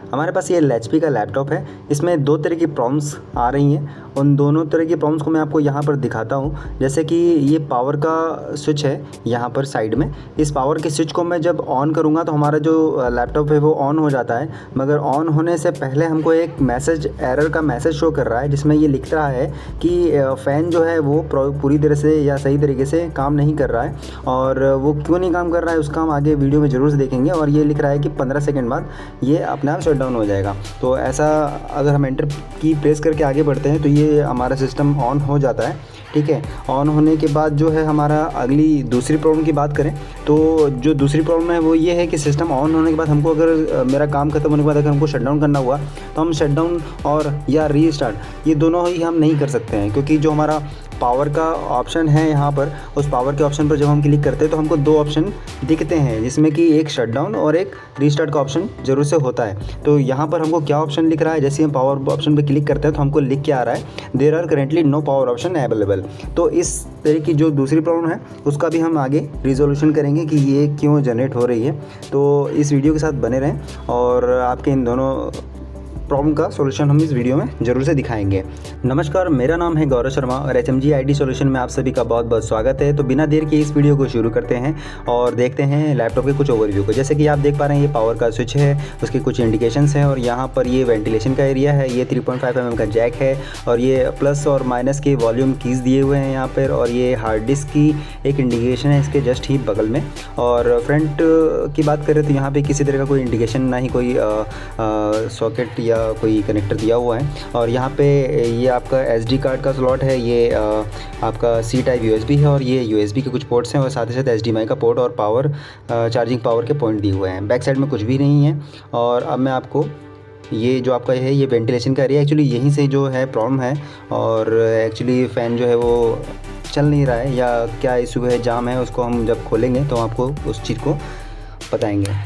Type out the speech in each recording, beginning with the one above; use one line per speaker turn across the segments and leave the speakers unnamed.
हमारे पास ये HP का लैपटॉप है। इसमें दो तरह की प्रॉब्लम्स आ रही हैं। उन दोनों तरह की प्रॉब्लम्स को मैं आपको यहाँ पर दिखाता हूँ। जैसे कि ये पावर का स्विच है यहाँ पर साइड में। इस पावर के स्विच को मैं जब ऑन करूँगा तो हमारा जो लैपटॉप है वो ऑन हो जाता है, मगर ऑन होने से पहले हमको एक मैसेज, एरर का मैसेज शो कर रहा है, जिसमें ये लिख रहा है कि फ़ैन जो है वो पूरी तरह से या सही तरीके से काम नहीं कर रहा है। और वो क्यों नहीं काम कर रहा है उसका हम आगे वीडियो में ज़रूर से देखेंगे। और ये लिख रहा है कि 15 सेकंड बाद ये अपने आप शट डाउन हो जाएगा। तो ऐसा अगर हम एंटर की प्रेस करके आगे बढ़ते हैं तो ये हमारा सिस्टम ऑन हो जाता है। ठीक है, ऑन होने के बाद जो है हमारा अगली दूसरी प्रॉब्लम की बात करें तो जो दूसरी प्रॉब्लम है वो ये है कि सिस्टम ऑन होने के बाद हमको अगर मेरा काम खत्म होने के बाद अगर हमको शट डाउन करना हुआ तो हम शट डाउन और या रीस्टार्ट ये दोनों ही हम नहीं कर सकते हैं, क्योंकि जो हमारा पावर का ऑप्शन है यहाँ पर, उस पावर के ऑप्शन पर जब हम क्लिक करते हैं तो हमको दो ऑप्शन दिखते हैं, जिसमें कि एक शट डाउन और एक रीस्टार्ट का ऑप्शन ज़रूर से होता है। तो यहाँ पर हमको क्या ऑप्शन लिख रहा है, जैसे हम पावर ऑप्शन पर क्लिक करते हैं तो हमको लिख के आ रहा है there are currently no power option available. तो इस तरह की जो दूसरी प्रॉब्लम है उसका भी हम आगे रिजोल्यूशन करेंगे कि ये क्यों जनरेट हो रही है। तो इस वीडियो के साथ बने रहें और आपके इन दोनों प्रॉब्लम का सॉल्यूशन हम इस वीडियो में ज़रूर से दिखाएंगे। नमस्कार, मेरा नाम है गौरव शर्मा और HMG IT सॉल्यूशन में आप सभी का बहुत बहुत स्वागत है। तो बिना देर के इस वीडियो को शुरू करते हैं और देखते हैं लैपटॉप के कुछ ओवरव्यू को। जैसे कि आप देख पा रहे हैं ये पावर का स्विच है, उसके कुछ इंडिकेशंस हैं और यहाँ पर ये वेंटिलेशन का एरिया है, ये 3.5 mm का जैक है और ये प्लस और माइनस के वॉल्यूम कीज़ दिए हुए हैं यहाँ पर। और ये हार्ड डिस्क की एक इंडिकेशन है इसके जस्ट ही बगल में। और फ्रंट की बात करें तो यहाँ पर किसी तरह का कोई इंडिकेशन, ना ही कोई सॉकेट या कोई कनेक्टर दिया हुआ है। और यहाँ पे ये आपका SD कार्ड का स्लॉट है, ये आपका C टाइप USB है और ये USB के कुछ पोर्ट्स हैं और साथ ही साथ HDMI का पोर्ट और पावर चार्जिंग पावर के पॉइंट दिए हुए हैं। बैक साइड में कुछ भी नहीं है। और अब मैं आपको ये जो आपका है ये वेंटिलेशन का एरिया, एक्चुअली यहीं से जो है प्रॉब्लम है और एक्चुअली फ़ैन जो है वो चल नहीं रहा है या क्या इशू है, जाम है, उसको हम जब खोलेंगे तो आपको उस चीज़ को बताएँगे।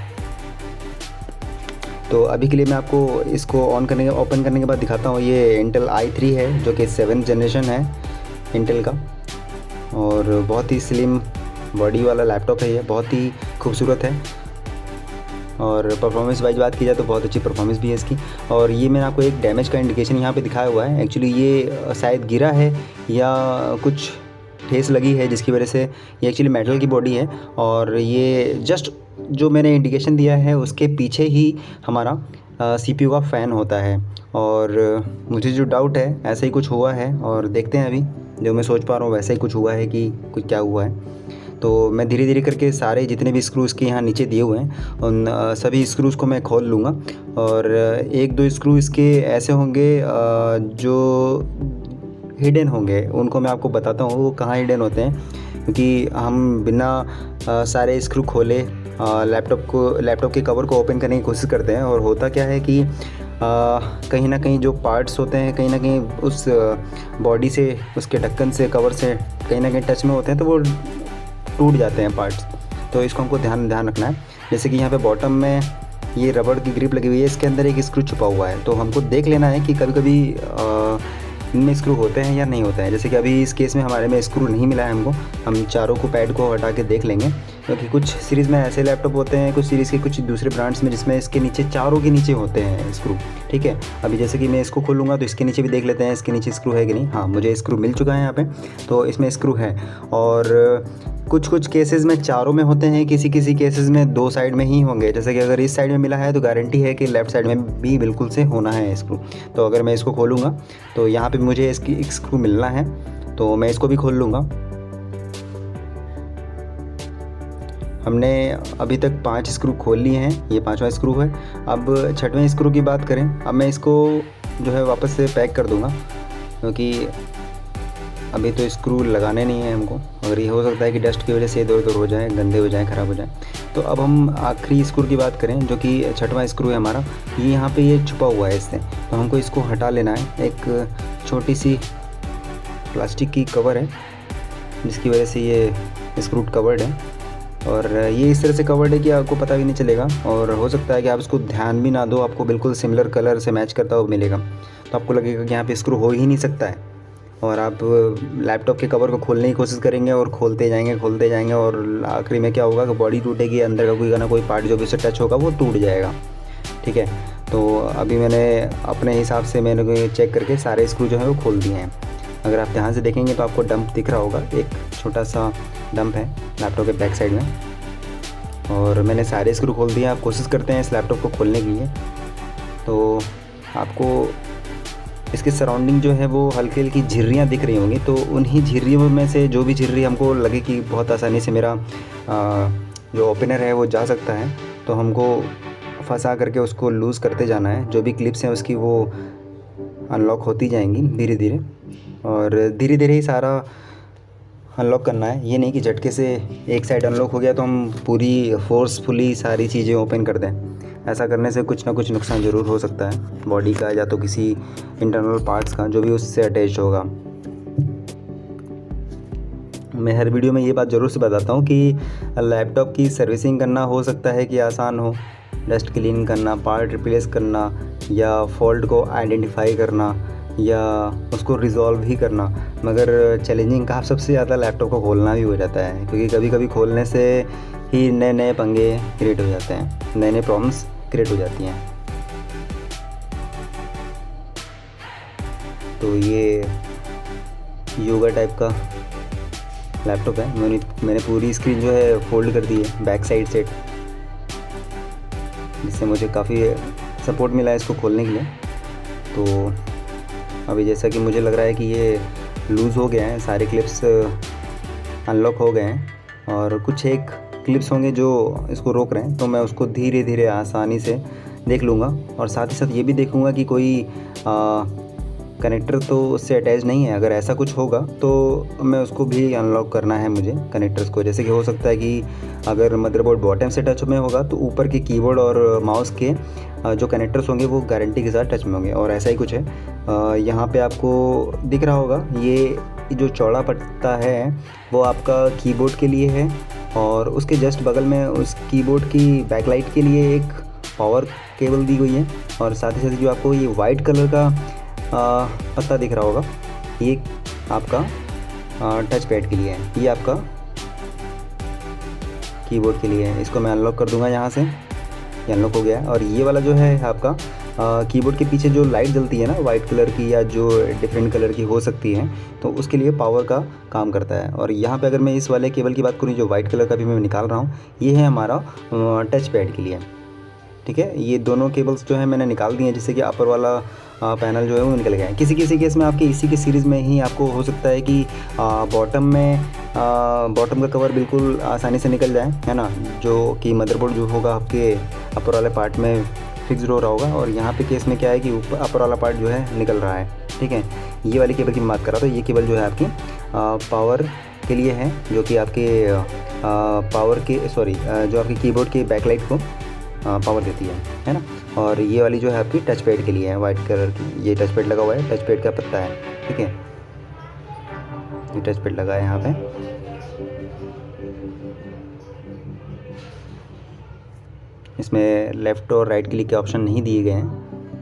तो अभी के लिए मैं आपको इसको ओपन करने के बाद दिखाता हूँ। ये इंटेल i3 है जो कि 7th जनरेशन है इंटेल का और बहुत ही स्लिम बॉडी वाला लैपटॉप है। ये बहुत ही खूबसूरत है और परफॉर्मेंस वाइज बात की जाए तो बहुत अच्छी परफॉर्मेंस भी है इसकी। और ये मैंने आपको एक डैमेज का इंडिकेशन यहाँ पे दिखाया हुआ है। एक्चुअली ये शायद गिरा है या कुछ ठेस लगी है जिसकी वजह से, ये एक्चुअली मेटल की बॉडी है और ये जस्ट जो मैंने इंडिकेशन दिया है उसके पीछे ही हमारा CPU का फ़ैन होता है। और मुझे जो डाउट है ऐसा ही कुछ हुआ है और देखते हैं अभी जो मैं सोच पा रहा हूँ वैसा ही कुछ हुआ है कि कुछ क्या हुआ है। तो मैं धीरे धीरे करके सारे जितने भी स्क्रूज़ के यहाँ नीचे दिए हुए हैं उन सभी स्क्रूज़ को मैं खोल लूँगा। और एक दो स्क्रू इसके ऐसे होंगे जो हिडन होंगे, उनको मैं आपको बताता हूँ वो कहाँ हिडन होते हैं, क्योंकि हम बिना सारे स्क्रू खोले लैपटॉप के कवर को ओपन करने की कोशिश करते हैं। और होता क्या है कि कहीं ना कहीं जो पार्ट्स होते हैं कहीं ना कहीं उस बॉडी से, उसके ढक्कन से, कवर से कहीं ना कहीं टच में होते हैं तो वो टूट जाते हैं पार्ट्स। तो इसको हमको ध्यान रखना है। जैसे कि यहाँ पे बॉटम में ये रबड़ की ग्रिप लगी हुई है, इसके अंदर एक स्क्रू छुपा हुआ है, तो हमको देख लेना है कि कभी कभी इनमें स्क्रू होते हैं या नहीं होते हैं। जैसे कि अभी इस केस में हमारे में स्क्रू नहीं मिला है हमको, हम चारों को पैड को हटा के देख लेंगे, क्योंकि कुछ सीरीज़ में ऐसे लैपटॉप होते हैं, कुछ सीरीज़ के कुछ दूसरे ब्रांड्स में जिसमें इसके नीचे चारों के नीचे होते हैं स्क्रू। ठीक है, अभी जैसे कि मैं इसको खोलूँगा तो इसके नीचे भी देख लेते हैं इसके नीचे स्क्रू है कि नहीं। हाँ, मुझे स्क्रू मिल चुका है यहाँ पे, तो इसमें स्क्रू है। और कुछ केसेस में चारों में होते हैं, किसी केसेस में दो साइड में ही होंगे। जैसे कि अगर इस साइड में मिला है तो गारंटी है कि लेफ़्ट साइड में भी बिल्कुल से होना है स्क्रू। तो अगर मैं इसको खोलूँगा तो यहाँ पे मुझे इसकी एक स्क्रू मिलना है, तो मैं इसको भी खोल लूँगा। हमने अभी तक 5 स्क्रू खोल लिए हैं, ये 5वां स्क्रू है। अब 6वें स्क्रू की बात करें, अब मैं इसको जो है वापस से पैक कर दूँगा, क्योंकि अभी तो स्क्रू लगाने नहीं है हमको। अगर ये हो सकता है कि डस्ट की वजह से इधर उधर हो जाए, गंदे हो जाए, ख़राब हो जाए। तो अब हम आखिरी स्क्रू की बात करें जो कि 6वां स्क्रू है हमारा, ये यहाँ पे ये छुपा हुआ है इससे, तो हमको इसको हटा लेना है। एक छोटी सी प्लास्टिक की कवर है जिसकी वजह से ये स्क्रू कवर्ड है और ये इस तरह से कवर्ड है कि आपको पता भी नहीं चलेगा। और हो सकता है कि आप इसको ध्यान भी ना दो, आपको बिल्कुल सिमिलर कलर से मैच करता हुआ मिलेगा, तो आपको लगेगा कि यहाँ पे स्क्रू हो ही नहीं सकता है। और आप लैपटॉप के कवर को खोलने की कोशिश करेंगे और खोलते जाएंगे और आखिरी में क्या होगा कि बॉडी टूटेगी, अंदर का कोई ना कोई पार्ट जो भी उससे टच होगा वो टूट जाएगा। ठीक है, तो अभी मैंने अपने हिसाब से मैंने चेक करके सारे स्क्रू जो है वो खोल दिए हैं। अगर आप ध्यान से देखेंगे तो आपको डंप दिख रहा होगा, एक छोटा सा डंप है लैपटॉप के बैक साइड में, और मैंने सारे स्क्रू खोल दिए। आप कोशिश करते हैं इस लैपटॉप को खोलने के लिए, तो आपको इसके सराउंडिंग जो है वो हल्की हल्की झिर्रियाँ दिख रही होंगी। तो उन्हीं झिर्रियों में से जो भी झिर्री हमको लगे कि बहुत आसानी से मेरा जो ओपनर है वो जा सकता है, तो हमको फंसा करके उसको लूज़ करते जाना है। जो भी क्लिप्स हैं उसकी वो अनलॉक होती जाएंगी धीरे धीरे, और धीरे धीरे ही सारा अनलॉक करना है। ये नहीं कि झटके से एक साइड अनलॉक हो गया तो हम पूरी फोर्सफुली सारी चीज़ें ओपन कर दें। ऐसा करने से कुछ ना कुछ नुकसान ज़रूर हो सकता है बॉडी का या तो किसी इंटरनल पार्ट्स का जो भी उससे अटैच होगा। मैं हर वीडियो में ये बात ज़रूर से बताता हूँ कि लैपटॉप की सर्विसिंग करना हो सकता है कि आसान हो, डस्ट क्लीन करना, पार्ट रिप्लेस करना, या फॉल्ट को आइडेंटिफाई करना, या उसको रिज़ॉल्व ही करना, मगर चैलेंजिंग काम सबसे ज़्यादा लैपटॉप को खोलना भी हो जाता है, क्योंकि कभी कभी खोलने से ही नए नए पंगे क्रिएट हो जाते हैं, नए नए प्रॉब्लम्स क्रिएट हो जाती हैं। तो ये योगा टाइप का लैपटॉप है। मैंने पूरी स्क्रीन जो है फोल्ड कर दी है बैक साइड से, जिससे मुझे काफ़ी सपोर्ट मिला है इसको खोलने के लिए। तो अभी जैसा कि मुझे लग रहा है कि ये लूज़ हो गया है, सारे क्लिप्स अनलॉक हो गए हैं, और कुछ एक क्लिप्स होंगे जो इसको रोक रहे हैं, तो मैं उसको धीरे धीरे आसानी से देख लूँगा, और साथ ही साथ ये भी देखूँगा कि कोई कनेक्टर तो उससे अटैच नहीं है। अगर ऐसा कुछ होगा तो मैं उसको भी अनलॉक करना है मुझे कनेक्टर्स को। जैसे कि हो सकता है कि अगर मदरबोर्ड बॉटम से टच में होगा तो ऊपर के कीबोर्ड और माउस के जो कनेक्टर्स होंगे वो गारंटी के साथ टच में होंगे, और ऐसा ही कुछ है। यहाँ पे आपको दिख रहा होगा ये जो चौड़ा पट्टा है वो आपका कीबोर्ड के लिए है, और उसके जस्ट बगल में उस कीबोर्ड की बैकलाइट के लिए एक पावर केबल दी गई है, और साथ ही साथ जो आपको ये वाइट कलर का पत्ता दिख रहा होगा ये आपका टच पैड के लिए है, ये आपका कीबोर्ड के लिए है। इसको मैं अनलॉक कर दूंगा यहाँ से, ये अनलॉक हो गया है। और ये वाला जो है आपका कीबोर्ड के पीछे जो लाइट जलती है ना वाइट कलर की या जो डिफरेंट कलर की हो सकती है, तो उसके लिए पावर का काम करता है। और यहाँ पे अगर मैं इस वाले केबल की बात करूँ जो वाइट कलर का भी मैं निकाल रहा हूँ, ये है हमारा टच पैड के लिए, ठीक है। ये दोनों केबल्स जो है मैंने निकाल दिए हैं, जिससे कि अपर वाला पैनल जो है वो निकल गया है। किसी किसी केस में आपके इसी के सीरीज़ में ही आपको हो सकता है कि बॉटम का कवर बिल्कुल आसानी से निकल जाए, है ना, जो कि मदरबोर्ड जो होगा आपके अपर वाले पार्ट में फिक्स्ड हो रहा होगा, और यहाँ पे केस में क्या है कि ऊपर अपर वाला पार्ट जो है निकल रहा है, ठीक है। ये वाली केबल की मैं बात कर रहा था। ये केबल जो है आपकी पावर के लिए है, जो कि आपके जो आपके कीबोर्ड के बैकलाइट को पावर देती है ना। और ये वाली जो है आपकी टच पैड के लिए है, वाइट कलर की, ये टच पैड लगा हुआ है, टच पैड का पत्ता है, ठीक है। ये टच पैड लगा है यहाँ पे। इसमें लेफ़्ट और राइट क्लिक के ऑप्शन नहीं दिए गए हैं।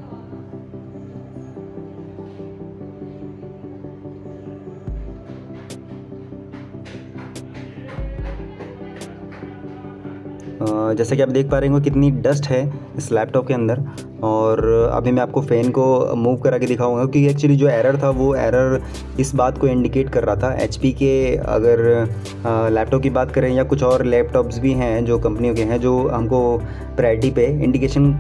जैसे कि आप देख पा रहे होंगे कितनी डस्ट है इस लैपटॉप के अंदर, और अभी मैं आपको फ़ैन को मूव करा के दिखाऊंगा, क्योंकि एक्चुअली जो एरर था वो एरर इस बात को इंडिकेट कर रहा था। एचपी के अगर लैपटॉप की बात करें या कुछ और लैपटॉप्स भी हैं जो कंपनियों के हैं, जो हमको प्रायोरिटी पे इंडिकेशन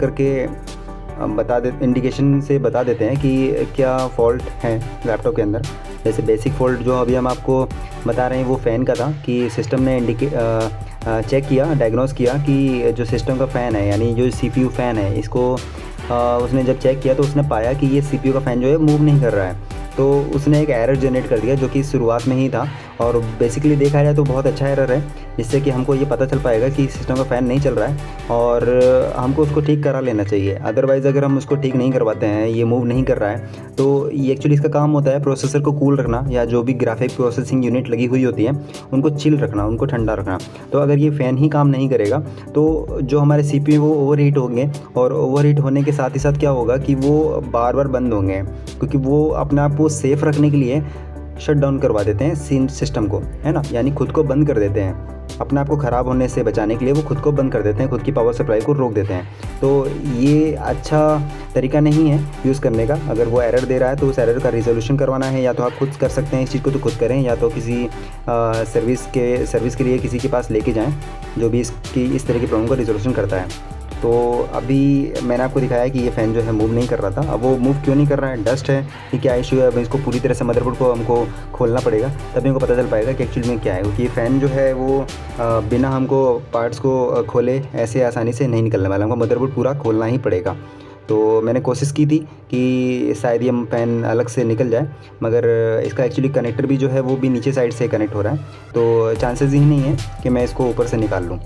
से बता देते हैं कि क्या फ़ॉल्ट है लैपटॉप के अंदर। जैसे बेसिक फ़ॉल्ट जो अभी हम आपको बता रहे हैं वो फ़ैन का था, कि सिस्टम ने चेक किया, डायग्नोस किया कि जो सिस्टम का फ़ैन है, यानी जो CPU फ़ैन है, इसको उसने जब चेक किया तो उसने पाया कि ये CPU का फ़ैन जो है मूव नहीं कर रहा है। तो उसने एक एरर जनरेट कर दिया जो कि शुरुआत में ही था, और बेसिकली देखा जाए तो बहुत अच्छा एरर है, जिससे कि हमको ये पता चल पाएगा कि सिस्टम का फ़ैन नहीं चल रहा है और हमको उसको ठीक करा लेना चाहिए। अदरवाइज़ अगर हम उसको ठीक नहीं करवाते हैं, ये मूव नहीं कर रहा है, तो ये एक्चुअली इसका काम होता है प्रोसेसर को कूल रखना, या जो भी ग्राफिक प्रोसेसिंग यूनिट लगी हुई होती है उनको चिल रखना, उनको ठंडा रखना। तो अगर ये फ़ैन ही काम नहीं करेगा तो जो हमारे CPU वो ओवरहीट होंगे, और ओवरहीट होने के साथ ही साथ क्या होगा कि वो बार बार बंद होंगे, क्योंकि वो अपने आप को सेफ़ रखने के लिए शट डाउन करवा देते हैं सीन सिस्टम को, है ना, यानी खुद को बंद कर देते हैं। अपने आप को ख़राब होने से बचाने के लिए वो खुद को बंद कर देते हैं, खुद की पावर सप्लाई को रोक देते हैं। तो ये अच्छा तरीका नहीं है यूज़ करने का। अगर वो एरर दे रहा है तो उस एरर का रिजोल्यूशन करवाना है, या तो आप खुद कर सकते हैं इस चीज़ को तो खुद करें, या तो किसी सर्विस के लिए किसी के पास लेके जाएँ जो भी इस तरह की प्रॉब्लम का रिजोल्यूशन करता है। तो अभी मैंने आपको दिखाया कि ये फ़ैन जो है मूव नहीं कर रहा था। अब वो मूव क्यों नहीं कर रहा है, डस्ट है कि क्या इशू है, अब इसको पूरी तरह से मदरबोर्ड को हमको खोलना पड़ेगा, तभी हमको पता चल पाएगा कि एक्चुअली में क्या है। क्योंकि ये फ़ैन जो है वो बिना हमको पार्ट्स को खोले ऐसे आसानी से नहीं निकलने वाला, हमको मदरबोर्ड पूरा खोलना ही पड़ेगा। तो मैंने कोशिश की थी कि शायद ये फ़ैन अलग से निकल जाए, मगर इसका एक्चुअली कनेक्टर भी जो है वो भी नीचे साइड से कनेक्ट हो रहा है, तो चांसेस ही नहीं है कि मैं इसको ऊपर से निकाल लूँ।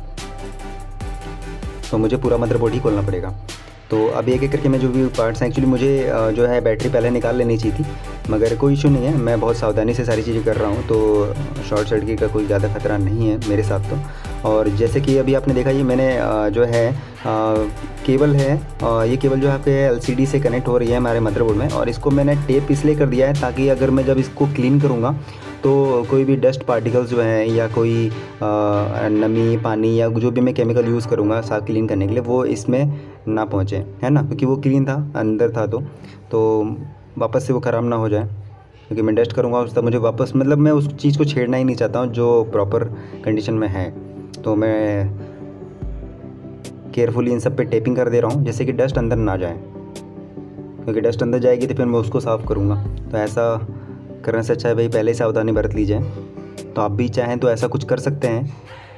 तो मुझे पूरा मदरबोर्ड ही खोलना पड़ेगा। तो अब एक एक करके मैं जो भी पार्ट्स हैं, एक्चुअली मुझे जो है बैटरी पहले निकाल लेनी चाहिए थी, मगर कोई इशू नहीं है, मैं बहुत सावधानी से सारी चीज़ें कर रहा हूँ, तो शॉर्ट सर्किट का कोई ज़्यादा खतरा नहीं है मेरे साथ तो। और जैसे कि अभी आपने देखा, ये मैंने जो है केबल है, ये केबल जो है आपके LCD से कनेक्ट हो रही है हमारे मदरबोर्ड में, और इसको मैंने टेप इसलिए कर दिया है ताकि अगर मैं जब इसको क्लीन करूँगा तो कोई भी डस्ट पार्टिकल्स जो हैं या कोई नमी, पानी या जो भी मैं केमिकल यूज़ करूँगा साफ क्लीन करने के लिए, वो इसमें ना पहुँचे, है ना, क्योंकि वो क्लीन था अंदर था, तो वापस से वो ख़राब ना हो जाए। क्योंकि मैं डस्ट करूँगा उस तब मुझे वापस, मतलब मैं उस चीज़ को छेड़ना ही नहीं चाहता हूँ जो प्रॉपर कंडीशन में है। तो मैं केयरफुली इन सब पे टेपिंग कर दे रहा हूँ जैसे कि डस्ट अंदर ना जाए, क्योंकि डस्ट अंदर जाएगी तो फिर मैं उसको साफ़ करूँगा। तो ऐसा करने से अच्छा है भाई पहले ही सावधानी बरत ली जाए। तो आप भी चाहें तो ऐसा कुछ कर सकते हैं,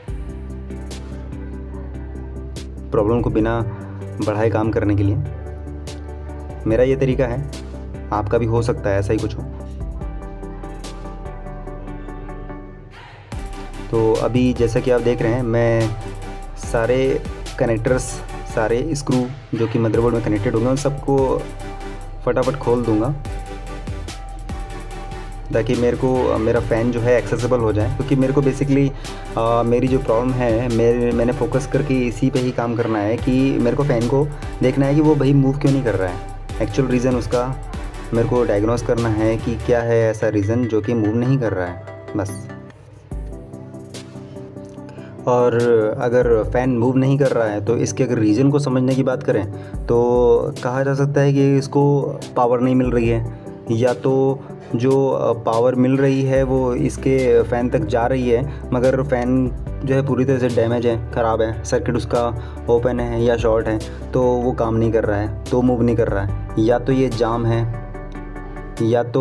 प्रॉब्लम को बिना बढ़ाए काम करने के लिए। मेरा ये तरीका है, आपका भी हो सकता है ऐसा ही कुछ हो। तो अभी जैसा कि आप देख रहे हैं, मैं सारे कनेक्टर्स, सारे स्क्रू जो कि मदरबोर्ड में कनेक्टेड होंगे उन सबको फटाफट खोल दूंगा ताकि मेरा फ़ैन जो है एक्सेसिबल हो जाए। क्योंकि मेरे को बेसिकली मेरी जो प्रॉब्लम है, मैंने फोकस करके इसी पे ही काम करना है कि मेरे को फ़ैन को देखना है कि वो भाई मूव क्यों नहीं कर रहा है। एक्चुअल रीज़न उसका मेरे को डायग्नोस करना है कि क्या है ऐसा रीज़न जो कि मूव नहीं कर रहा है, बस। और अगर फ़ैन मूव नहीं कर रहा है तो इसके अगर रीज़न को समझने की बात करें तो कहा जा सकता है कि इसको पावर नहीं मिल रही है, या तो जो पावर मिल रही है वो इसके फ़ैन तक जा रही है मगर फ़ैन जो है पूरी तरह से डैमेज है, ख़राब है, सर्किट उसका ओपन है या शॉर्ट है, तो वो काम नहीं कर रहा है, तो मूव नहीं कर रहा है। या तो ये जाम है, या तो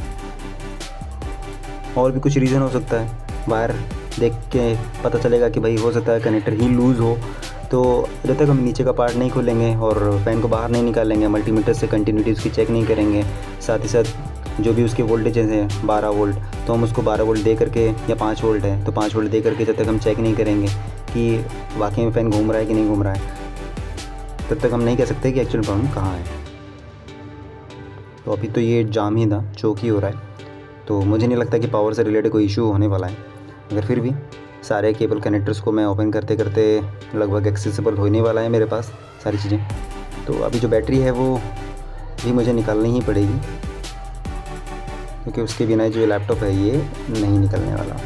और भी कुछ रीज़न हो सकता है। वायर देख के पता चलेगा कि भाई हो सकता है कनेक्टर ही लूज़ हो। तो जब तक हम नीचे का पार्ट नहीं खोलेंगे और फ़ैन को बाहर नहीं निकालेंगे, मल्टीमीटर से कंटिन्यूटी उसकी चेक नहीं करेंगे, साथ ही साथ जो भी उसके वोल्टेजेस हैं 12 वोल्ट, तो हम उसको 12 वोल्ट दे करके, या 5 वोल्ट है तो 5 वोल्ट दे करके जब तक हम चेक नहीं करेंगे कि वाकई में फ़ैन घूम रहा है कि नहीं घूम रहा है, तब तक हम नहीं कह सकते कि एक्चुअल प्रॉब्लम कहाँ है। तो अभी तो ये जाम ही था, चोक ही हो रहा है, तो मुझे नहीं लगता कि पावर से रिलेटेड कोई इशू होने वाला है। मगर फिर भी सारे केबल कनेक्टर्स को मैं ओपन करते करते लगभग एक्सेसिबल होने वाला है मेरे पास सारी चीज़ें। तो अभी जो बैटरी है वो भी मुझे निकालनी ही पड़ेगी, क्योंकि उसके बिना जो लैपटॉप है ये नहीं निकलने वाला।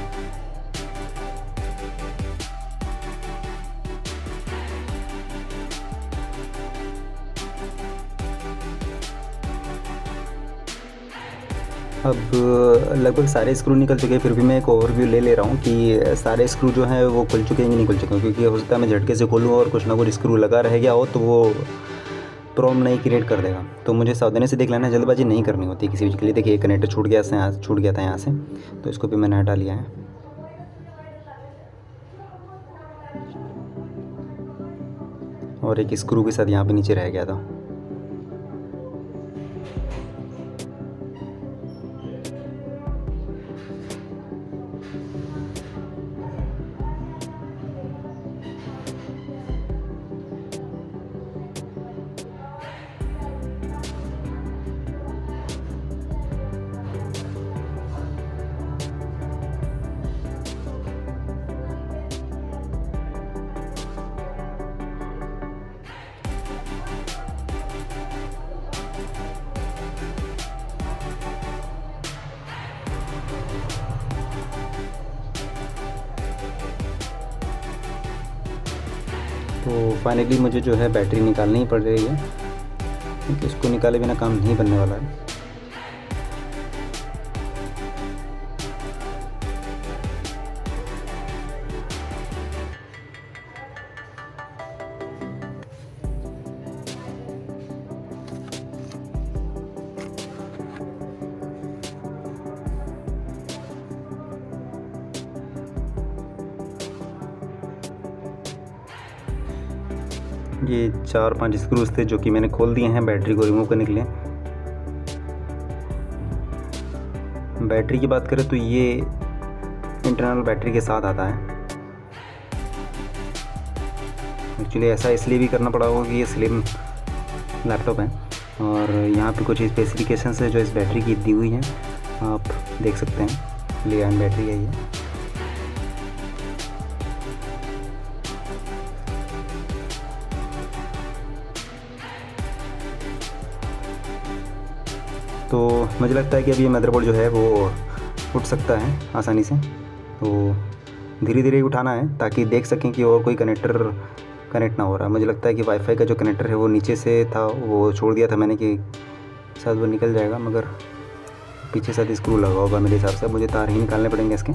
अब लगभग सारे स्क्रू निकल चुके हैं, फिर भी मैं एक ओवरव्यू ले ले रहा हूँ कि सारे स्क्रू जो हैं वो खुल चुके हैं कि नहीं खुल चुके हैं। क्योंकि हो सकता है मैं झटके से खोलूँ और कुछ ना कुछ स्क्रू लगा रह गया हो तो वो प्रॉब्लम नहीं क्रिएट कर देगा। तो मुझे सावधानी से देख लेना, जल्दबाजी नहीं करनी होती किसी चीज़ के लिए। देखिए कनेक्टर छूट गया था यहाँ से, तो इसको भी मैंने हटा लिया है। और एक स्क्रू के साथ यहाँ पे नीचे रह गया था। तो फाइनली मुझे जो है बैटरी निकालनी ही पड़ रही है, क्योंकि इसको निकाले बिना काम नहीं बनने वाला है। ये 4-5 स्क्रूज थे जो कि मैंने खोल दिए हैं बैटरी को रिमूव करने के लिए। बैटरी की बात करें तो ये इंटरनल बैटरी के साथ आता है। एक्चुअली ऐसा इसलिए भी करना पड़ा होगा कि ये स्लिम लैपटॉप है और यहाँ पे कुछ स्पेसिफिकेशंस है जो इस बैटरी की दी हुई हैं, आप देख सकते हैं। लिथियम आयन बैटरी है ये। तो मुझे लगता है कि अभी ये मदरबोर्ड जो है वो उठ सकता है आसानी से, तो धीरे धीरे उठाना है ताकि देख सकें कि और कोई कनेक्टर कनेक्ट ना हो रहा है। मुझे लगता है कि वाईफाई का जो कनेक्टर है वो नीचे से था, वो छोड़ दिया था मैंने कि शायद वो निकल जाएगा, मगर पीछे साथ स्क्रू लगा होगा मेरे हिसाब से। मुझे तार ही निकालने पड़ेंगे इसके।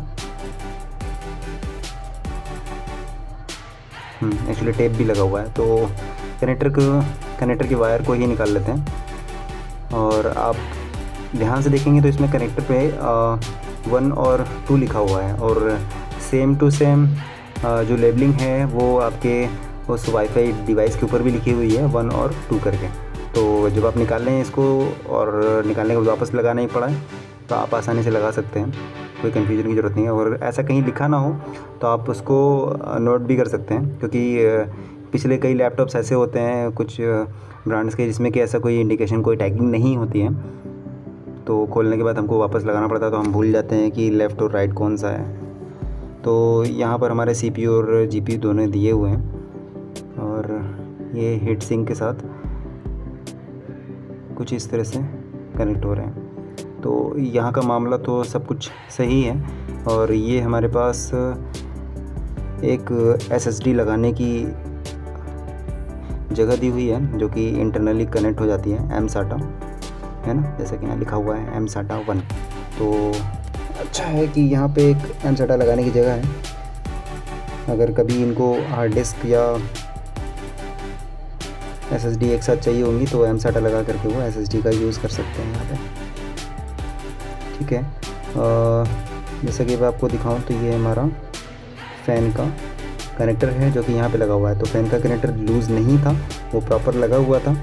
एक्चुअली टेप भी लगा हुआ है, तो कनेक्टर की वायर को ही निकाल लेते हैं। और आप ध्यान से देखेंगे तो इसमें कनेक्टर पे 1 और 2 लिखा हुआ है और सेम टू सेम जो लेबलिंग है वो आपके उस वाईफाई डिवाइस के ऊपर भी लिखी हुई है 1 और 2 करके। तो जब आप निकाल लें इसको और निकालने के बाद वापस लगाना ही पड़ा है तो आप आसानी से लगा सकते हैं, कोई कन्फ्यूजन की ज़रूरत नहीं है। और ऐसा कहीं लिखा ना हो तो आप उसको नोट भी कर सकते हैं, क्योंकि पिछले कई लैपटॉप्स ऐसे होते हैं कुछ ब्रांड्स के जिसमें कि ऐसा कोई इंडिकेशन, कोई टैगिंग नहीं होती है, तो खोलने के बाद हमको वापस लगाना पड़ता है, तो हम भूल जाते हैं कि लेफ़्ट और राइट कौन सा है। तो यहाँ पर हमारे CPU और GPU दोनों दिए हुए हैं और ये हीट सिंक के साथ कुछ इस तरह से कनेक्ट हो रहे हैं। तो यहाँ का मामला तो सब कुछ सही है। और ये हमारे पास एक SSD लगाने की जगह दी हुई है जो कि इंटरनली कनेक्ट हो जाती है, M-SATA है ना, जैसे कि यहाँ लिखा हुआ है M-SATA 1। तो अच्छा है कि यहाँ पे एक M-SATA लगाने की जगह है। अगर कभी इनको हार्ड डिस्क या SSD एक साथ चाहिए होंगी तो M-SATA लगा करके वो SSD का यूज़ कर सकते हैं यहाँ पे। ठीक है, जैसा कि मैं आपको दिखाऊं तो ये हमारा फ़ैन का कनेक्टर है जो कि यहाँ पे लगा हुआ है। तो फ़ैन का कनेक्टर लूज़ नहीं था, वो प्रॉपर लगा हुआ था।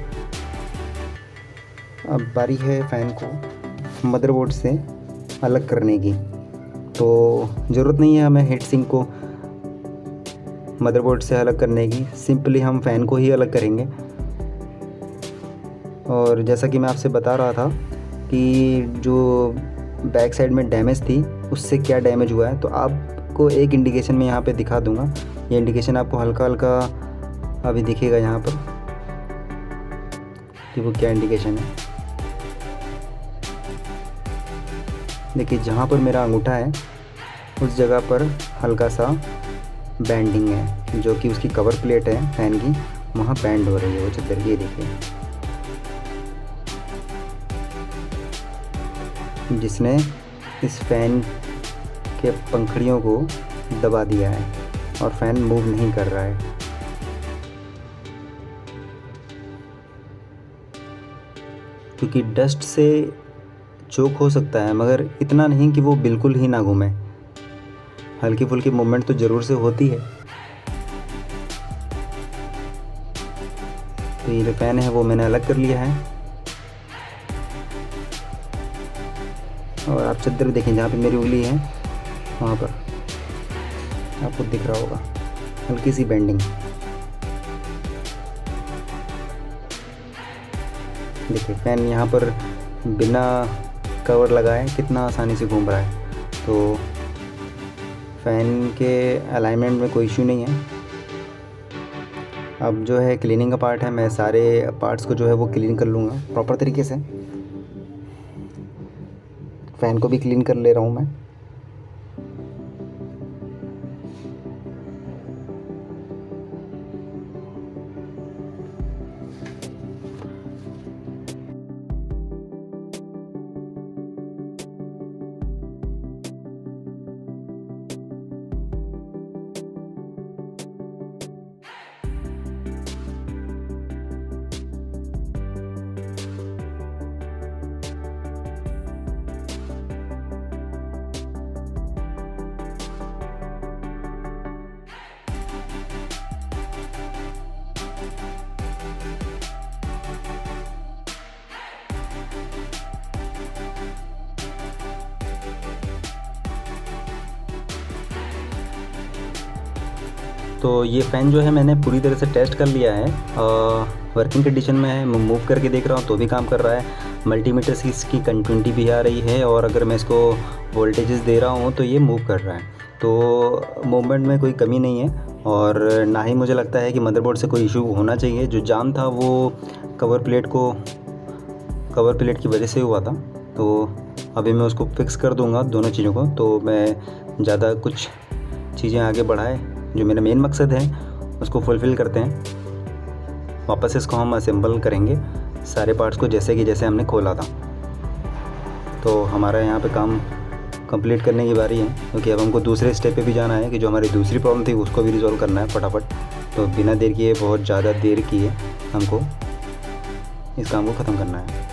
अब बारी है फ़ैन को मदरबोर्ड से अलग करने की। तो ज़रूरत नहीं है हमें हीट सिंक को मदरबोर्ड से अलग करने की, सिंपली हम फ़ैन को ही अलग करेंगे। और जैसा कि मैं आपसे बता रहा था कि जो बैक साइड में डैमेज थी उससे क्या डैमेज हुआ है, तो आपको एक इंडिकेशन में यहाँ पे दिखा दूँगा। ये इंडिकेशन आपको हल्का हल्का अभी दिखेगा यहाँ पर कि वो क्या इंडिकेशन है। देखिए, जहाँ पर मेरा अंगूठा है उस जगह पर हल्का सा बैंडिंग है, जो कि उसकी कवर प्लेट है फ़ैन की, वहाँ बैंड हो रही है वो चद्दर की। देखिए, जिसने इस फ़ैन के पंखड़ियों को दबा दिया है और फ़ैन मूव नहीं कर रहा है। क्योंकि डस्ट से चोक हो सकता है, मगर इतना नहीं कि वो बिल्कुल ही ना घूमे। हल्की फुल्की मूवमेंट तो ज़रूर से होती है। तो ये जो फ़ैन है वो मैंने अलग कर लिया है। और आप चद्दर देखें, जहाँ पे मेरी उंगली है वहाँ पर आपको दिख रहा होगा हल्की सी बेंडिंग। देखिए, फ़ैन यहाँ पर बिना कवर लगाए कितना आसानी से घूम रहा है। तो फ़ैन के अलाइनमेंट में कोई इशू नहीं है। अब जो है क्लीनिंग का पार्ट है, मैं सारे पार्ट्स को जो है वो क्लीन कर लूँगा प्रॉपर तरीके से। फ़ैन को भी क्लीन कर ले रहा हूँ मैं। तो ये फ़ैन जो है मैंने पूरी तरह से टेस्ट कर लिया है, वर्किंग कंडीशन में है। मैं मूव करके देख रहा हूँ तो भी काम कर रहा है। मल्टीमीटर से इसकी कंटिन्यूटी भी आ रही है और अगर मैं इसको वोल्टेजेस दे रहा हूँ तो ये मूव कर रहा है। तो मूवमेंट में कोई कमी नहीं है और ना ही मुझे लगता है कि मदरबोर्ड से कोई इशू होना चाहिए। जो जाम था वो कवर प्लेट की वजह से हुआ था। तो अभी मैं उसको फिक्स कर दूंगा दोनों चीज़ों को। तो मैं ज़्यादा कुछ चीज़ें आगे बढ़ाए, जो मेरा मेन मकसद है उसको फुलफ़िल करते हैं। वापस इसको हम असेंबल करेंगे सारे पार्ट्स को जैसे हमने खोला था। तो हमारा यहाँ पे काम कंप्लीट करने की बारी है, क्योंकि अब हमको दूसरे स्टेप पे भी जाना है कि जो हमारी दूसरी प्रॉब्लम थी उसको भी रिज़ॉल्व करना है फटाफट। तो बिना देर किए, बहुत ज़्यादा देर किए हमको इस काम को ख़त्म करना है।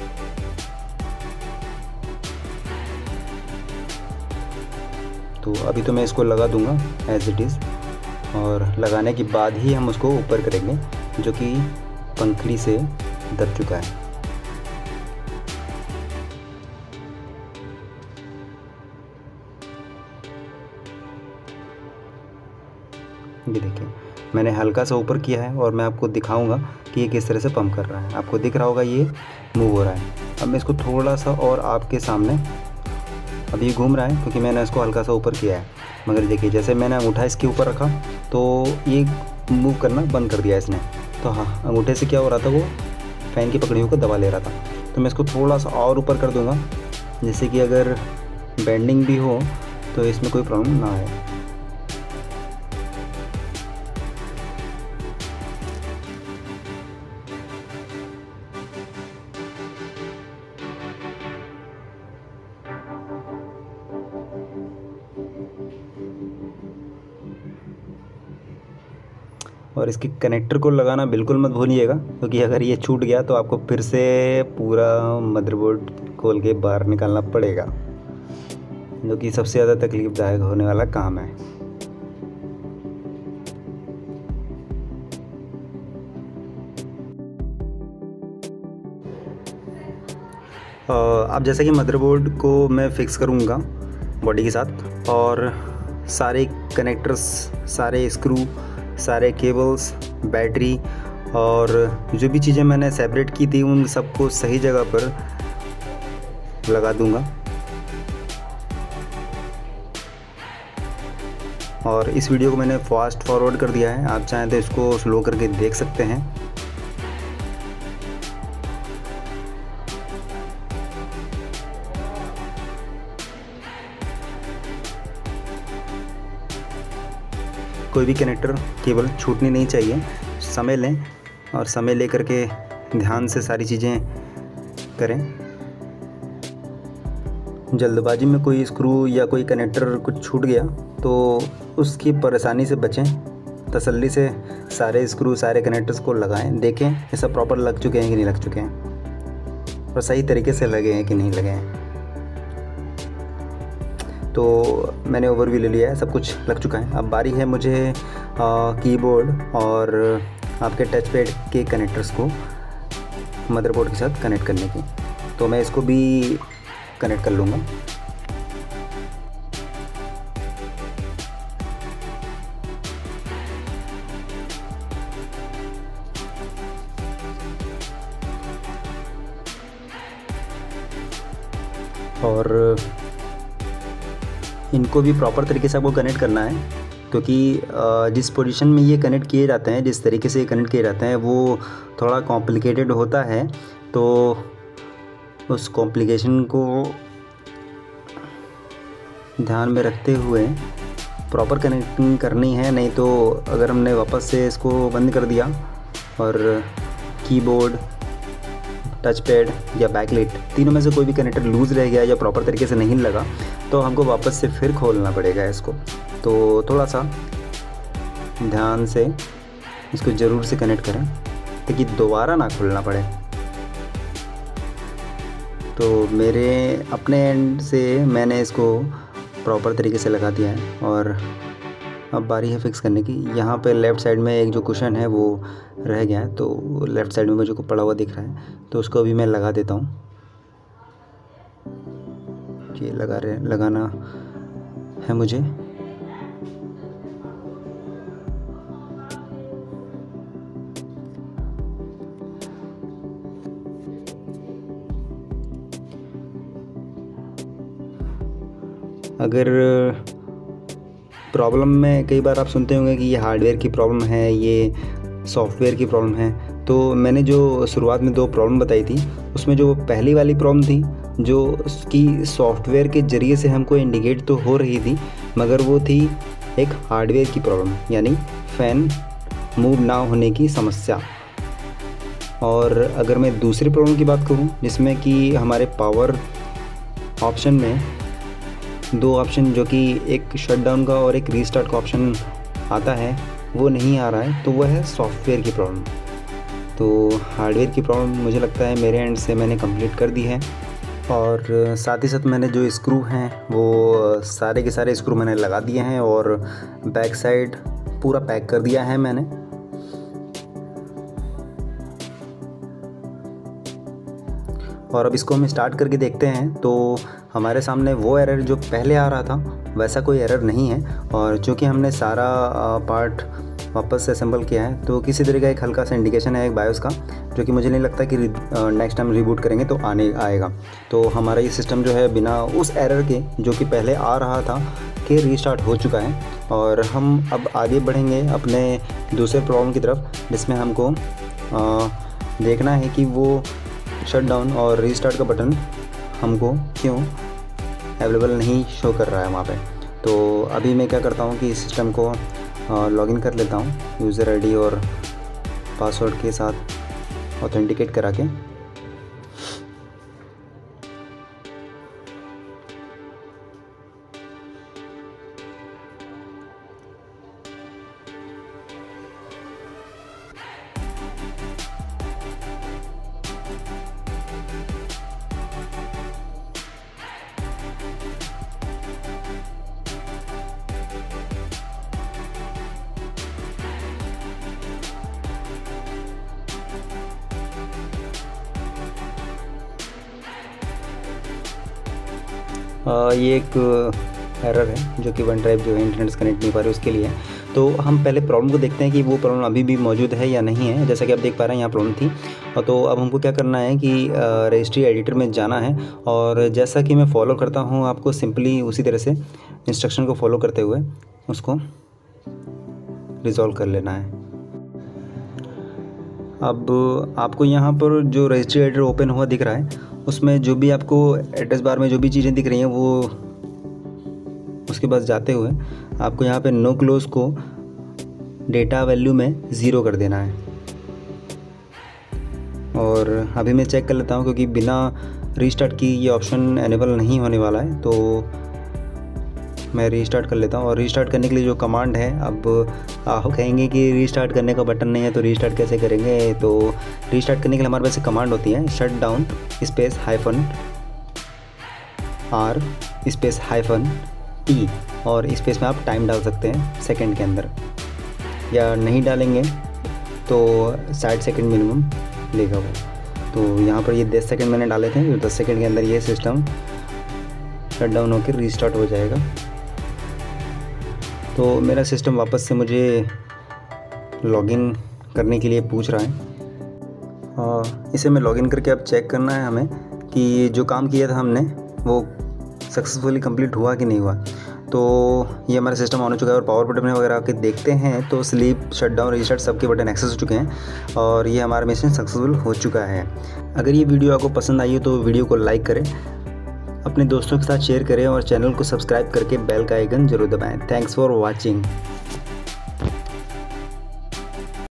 तो अभी तो मैं इसको लगा दूंगा एज़ इट इज़, और लगाने के बाद ही हम उसको ऊपर करेंगे, जो कि पंखड़ी से दब चुका है। ये देखिए मैंने हल्का सा ऊपर किया है और मैं आपको दिखाऊंगा कि ये किस तरह से पंप कर रहा है। आपको दिख रहा होगा ये मूव हो रहा है। अब मैं इसको थोड़ा सा और आपके सामने, अभी ये घूम रहा है क्योंकि मैंने इसको हल्का सा ऊपर किया है, मगर देखिए जैसे मैंने अंगूठा इसके ऊपर रखा तो ये मूव करना बंद कर दिया इसने। तो हाँ, अंगूठे से क्या हो रहा था, वो फ़ैन की पकड़ियों को दबा ले रहा था। तो मैं इसको थोड़ा सा और ऊपर कर दूंगा, जिससे कि अगर बेंडिंग भी हो तो इसमें कोई प्रॉब्लम ना आए। और इसके कनेक्टर को लगाना बिल्कुल मत भूलिएगा, क्योंकि अगर ये छूट गया तो आपको फिर से पूरा मदरबोर्ड खोल के बाहर निकालना पड़ेगा, जो कि सबसे ज़्यादा तकलीफ़दायक होने वाला काम है। अब जैसा कि मदरबोर्ड को मैं फ़िक्स करूँगा बॉडी के साथ, और सारे कनेक्टर्स, सारे स्क्रू, सारे केबल्स, बैटरी और जो भी चीज़ें मैंने सेपरेट की थी उन सबको सही जगह पर लगा दूंगा। और इस वीडियो को मैंने फास्ट फॉरवर्ड कर दिया है, आप चाहें तो इसको स्लो करके देख सकते हैं। कोई भी कनेक्टर केबल छूटनी नहीं चाहिए। समय लें और समय ले करके ध्यान से सारी चीज़ें करें। जल्दबाजी में कोई स्क्रू या कोई कनेक्टर कुछ छूट गया तो उसकी परेशानी से बचें। तसल्ली से सारे स्क्रू, सारे कनेक्टर्स को लगाएं, देखें ये सब प्रॉपर लग चुके हैं कि नहीं लग चुके हैं, और सही तरीके से लगे हैं कि नहीं लगे हैं। तो मैंने ओवरव्यू ले लिया है, सब कुछ लग चुका है। अब बारी है मुझे कीबोर्ड और आपके टच पैड के कनेक्टर्स को मदरबोर्ड के साथ कनेक्ट करने की। तो मैं इसको भी कनेक्ट कर लूँगा। और इनको भी प्रॉपर तरीके से आपको कनेक्ट करना है, क्योंकि जिस पोजीशन में ये कनेक्ट किए जाते हैं, जिस तरीके से ये कनेक्ट किए जाते हैं वो थोड़ा कॉम्प्लिकेटेड होता है। तो उस कॉम्प्लिकेशन को ध्यान में रखते हुए प्रॉपर कनेक्टिंग करनी है, नहीं तो अगर हमने वापस से इसको बंद कर दिया और कीबोर्ड, टच पैड या बैकलाइट तीनों में से कोई भी कनेक्टर लूज़ रह गया या प्रॉपर तरीके से नहीं लगा तो हमको वापस से फिर खोलना पड़ेगा इसको। तो थोड़ा सा ध्यान से इसको ज़रूर से कनेक्ट करें ताकि दोबारा ना खोलना पड़े। तो मेरे अपने एंड से मैंने इसको प्रॉपर तरीके से लगा दिया है और अब बारी है फिक्स करने की। यहाँ पे लेफ़्ट साइड में एक जो कुशन है वो रह गया है, तो लेफ़्ट साइड में मुझे को पड़ा हुआ दिख रहा है, तो उसको अभी मैं लगा देता हूँ। ये लगाना है मुझे। अगर प्रॉब्लम में कई बार आप सुनते होंगे कि ये हार्डवेयर की प्रॉब्लम है, ये सॉफ्टवेयर की प्रॉब्लम है, तो मैंने जो शुरुआत में 2 प्रॉब्लम बताई थी उसमें जो पहली वाली प्रॉब्लम थी जो उसकी सॉफ्टवेयर के ज़रिए से हमको इंडिकेट तो हो रही थी, मगर वो थी एक हार्डवेयर की प्रॉब्लम, यानी फ़ैन मूव ना होने की समस्या। और अगर मैं दूसरी प्रॉब्लम की बात करूं जिसमें कि हमारे पावर ऑप्शन में 2 ऑप्शन जो कि एक शटडाउन का और एक रीस्टार्ट का ऑप्शन आता है वो नहीं आ रहा है, तो वह है सॉफ्टवेयर की प्रॉब्लम। तो हार्डवेयर की प्रॉब्लम मुझे लगता है मेरे एंड से मैंने कंप्लीट कर दी है, और साथ ही साथ मैंने जो स्क्रू हैं वो सारे के सारे स्क्रू मैंने लगा दिए हैं और बैक साइड पूरा पैक कर दिया है मैंने। और अब इसको हम स्टार्ट करके देखते हैं, तो हमारे सामने वो एरर जो पहले आ रहा था वैसा कोई एरर नहीं है। और चूँकि हमने सारा पार्ट वापस से असेंबल किया है तो किसी तरह का एक हल्का सा इंडिकेशन है एक बायोस का, जो कि मुझे नहीं लगता कि नेक्स्ट टाइम रिबूट करेंगे तो आएगा। तो हमारा ये सिस्टम जो है बिना उस एरर के जो कि पहले आ रहा था कि रीस्टार्ट हो चुका है। और हम अब आगे बढ़ेंगे अपने दूसरे प्रॉब्लम की तरफ, जिसमें हमको देखना है कि वो शटडाउन और रीस्टार्ट का बटन हमको क्यों अवेलेबल नहीं शो कर रहा है वहाँ पे। तो अभी मैं क्या करता हूँ कि इस सिस्टम को लॉगिन कर लेता हूँ यूज़र आईडी और पासवर्ड के साथ ऑथेंटिकेट करा के। ये एक एरर है जो कि वन ड्राइव जो है इंटरनेट से कनेक्ट नहीं पा रही उसके लिए। तो हम पहले प्रॉब्लम को देखते हैं कि वो प्रॉब्लम अभी भी मौजूद है या नहीं है। जैसा कि आप देख पा रहे हैं यहाँ प्रॉब्लम थी, और तो अब हमको क्या करना है कि रजिस्ट्री एडिटर में जाना है, और जैसा कि मैं फॉलो करता हूँ आपको सिंपली उसी तरह से इंस्ट्रक्शन को फॉलो करते हुए उसको रिज़ॉल्व कर लेना है। अब आपको यहाँ पर जो रजिस्ट्री एडिटर ओपन हुआ दिख रहा है उसमें जो भी आपको एड्रेस बार में जो भी चीज़ें दिख रही हैं वो उसके पास जाते हुए आपको यहाँ पे नो क्लोज को डेटा वैल्यू में 0 कर देना है। और अभी मैं चेक कर लेता हूँ क्योंकि बिना रीस्टार्ट की ये ऑप्शन एनेबल नहीं होने वाला है, तो मैं रीस्टार्ट कर लेता हूँ। और रीस्टार्ट करने के लिए जो कमांड है, अब आप कहेंगे कि रीस्टार्ट करने का बटन नहीं है तो रीस्टार्ट कैसे करेंगे। तो रीस्टार्ट करने के लिए हमारे पास एक कमांड होती है शटडाउन -R -T, और स्पेस में आप टाइम डाल सकते हैं सेकंड के अंदर, या नहीं डालेंगे तो 60 सेकंड मिनिमम लेगा वो। तो यहाँ पर ये 10 सेकंड मैंने डाले थे, तो 10 सेकंड के अंदर ये सिस्टम शटडाउन होकर रीस्टार्ट हो जाएगा। तो मेरा सिस्टम वापस से मुझे लॉगिन करने के लिए पूछ रहा है। इसे मैं लॉगिन करके अब चेक करना है हमें कि जो काम किया था हमने वो सक्सेसफुली कंप्लीट हुआ कि नहीं हुआ। तो ये हमारा सिस्टम ऑन हो चुका है, और पावर बटन वगैरह आके देखते हैं तो स्लीप, शटडाउन, रीस्टार्ट सबके बटन एक्सेस हो चुके हैं, और ये हमारा मिशन सक्सेसफुल हो चुका है। अगर ये वीडियो आपको पसंद आई हो तो वीडियो को लाइक करें, अपने दोस्तों के साथ शेयर करें, और चैनल को सब्सक्राइब करके बेल का आइकन जरूर दबाएं। Thanks for watching.